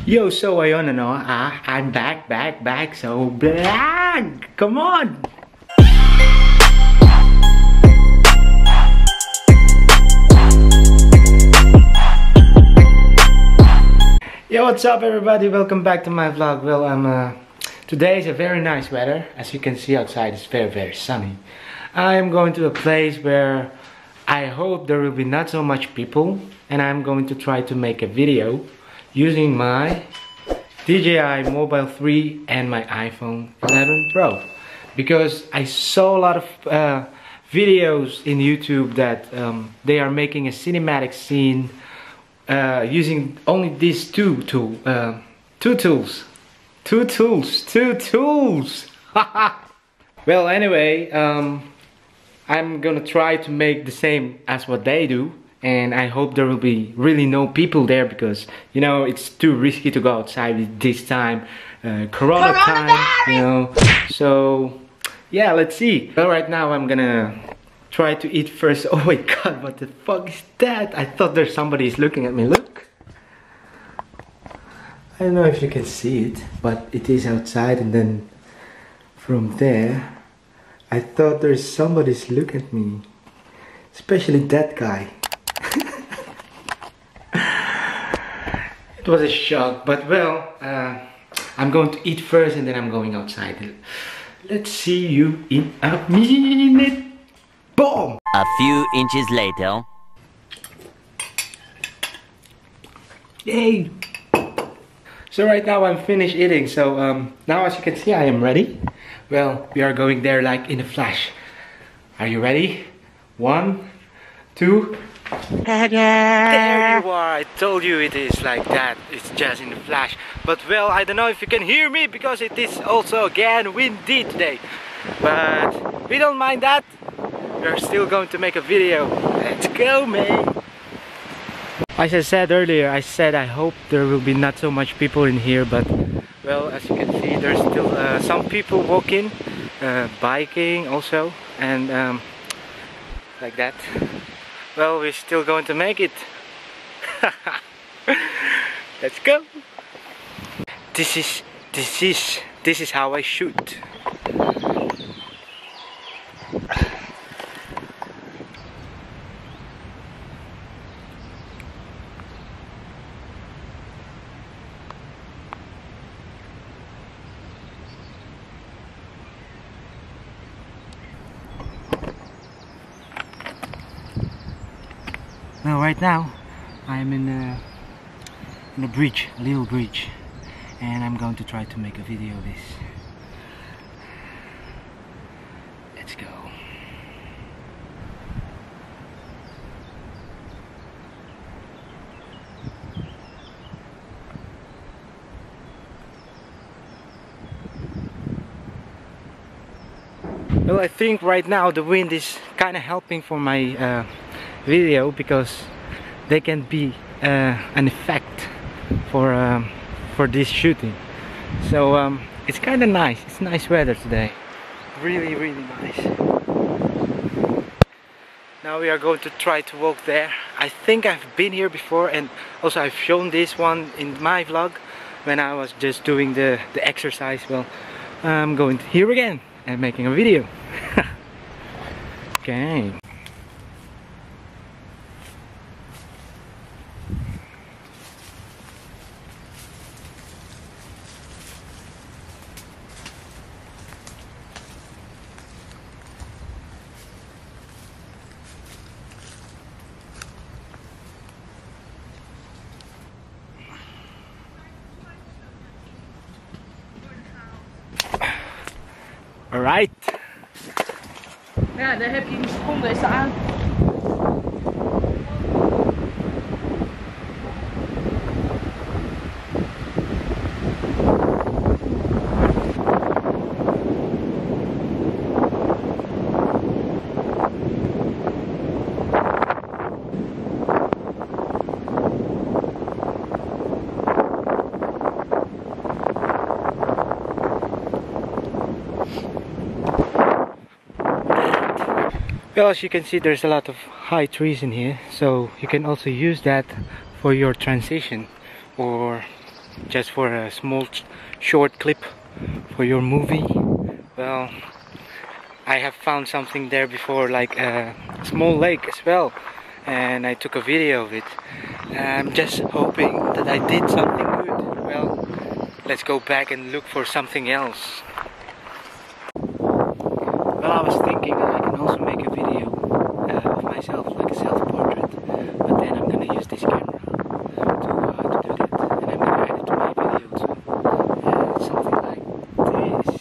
Yo, so ayun ano, I'm back, so blah, come on! Yo, what's up everybody, welcome back to my vlog. Well, today is a very nice weather. As you can see outside, it's very sunny. I'm going to a place where I hope there will be not so much people, and I'm going to try to make a video using my DJI Mobile 3 and my iPhone 11 Pro, because I saw a lot of videos in YouTube that they are making a cinematic scene using only these two tools. Well, anyway, I'm gonna try to make the same as what they do, and I hope there will be really no people there, because you know it's too risky to go outside at this time, Corona time, you know. So yeah, let's see. Well, right now I'm gonna try to eat first. Oh my god, what the fuck is that? I thought there's somebody is looking at me. Look, I don't know if you can see it, but it is outside, and then from there I thought there's somebody's looking at me, especially that guy. It was a shock, but well, I'm going to eat first and then I'm going outside. Let's see you in a minute. Boom! A few inches later. Yay! So right now I'm finished eating, so now as you can see I am ready. Well, we are going there like in a flash. Are you ready? 1, 2. There you are. I told you it is like that. It's just in a flash. But well, I don't know if you can hear me because it is also again windy today. But we don't mind that. We're still going to make a video. Let's go, man. As I said earlier, I hope there will be not so much people in here, but well, as you can see, there's still some people walking, biking also, and like that. Well, we're still going to make it. Let's go. This is how I shoot. Well, right now I'm in a bridge, a little bridge, and I'm going to try to make a video of this. Let's go. Well, I think right now the wind is kind of helping for my video, because they can be an effect for this shooting. So it's kind of nice. It's nice weather today, really nice. Now we are going to try to walk there. I think I've been here before, and also I've shown this one in my vlog when I was just doing the exercise. Well, I'm going here again and making a video. Okay. Alright. Ja, daar heb je die seconde is aan. Well, as you can see, there's a lot of high trees in here, so you can also use that for your transition or just for a small short clip for your movie. Well, I have found something there before, like a small lake as well, and I took a video of it. I'm just hoping that I did something good. Well, let's go back and look for something else. Well, I was thinking that I can also make a video of myself, like a self-portrait, but then I'm gonna use this camera to do that, and I'm gonna add it to my video too. Something like this.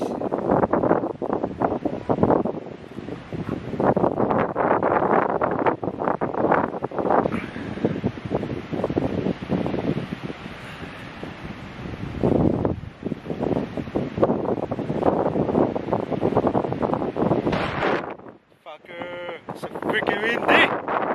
It's so freaking windy!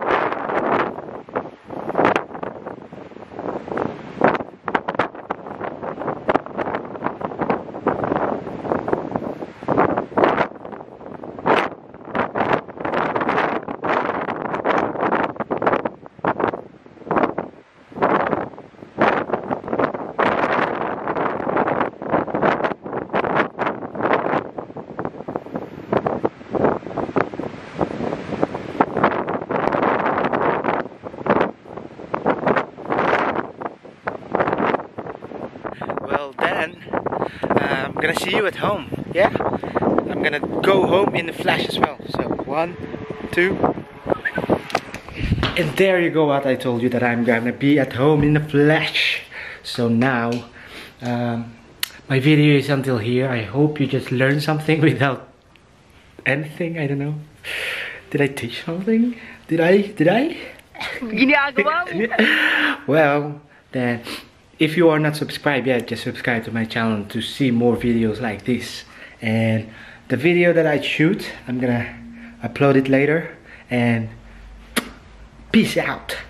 Well then, I'm gonna see you at home, yeah? I'm gonna go home in the flash as well. So 1, 2, and there you go, what I told you, that I'm gonna be at home in the flash. So now, my video is until here. I hope you just learned something without anything, I don't know. Did I teach something? Did I? Well, then, if you are not subscribed yet, just subscribe to my channel to see more videos like this. And the video that I shoot, I'm gonna upload it later. And peace out.